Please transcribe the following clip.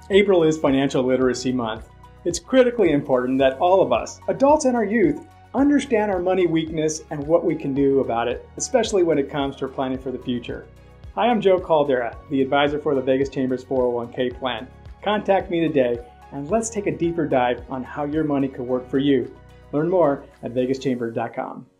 April is Financial Literacy Month. It's critically important that all of us, adults and our youth, understand our money weakness and what we can do about it, especially when it comes to planning for the future. Hi, I'm Joe Caldera, the advisor for the Vegas Chamber's 401k plan. Contact me today and let's take a deeper dive on how your money could work for you. Learn more at vegaschamber.com.